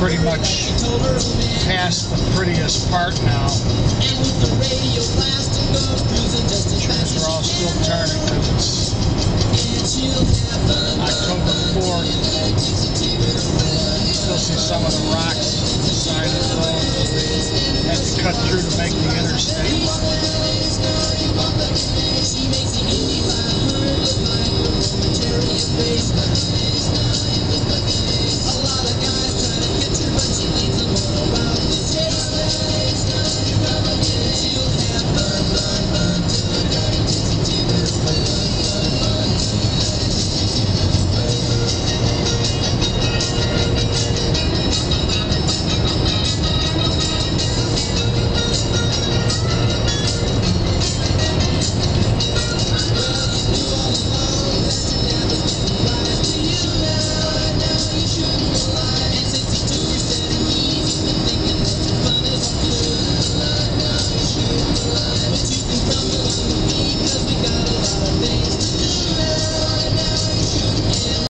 pretty much past the prettiest part now. Trees are all still turning because it's October 4th. Still see some of the rocks on the side of the road. Had to cut through to make the interstate.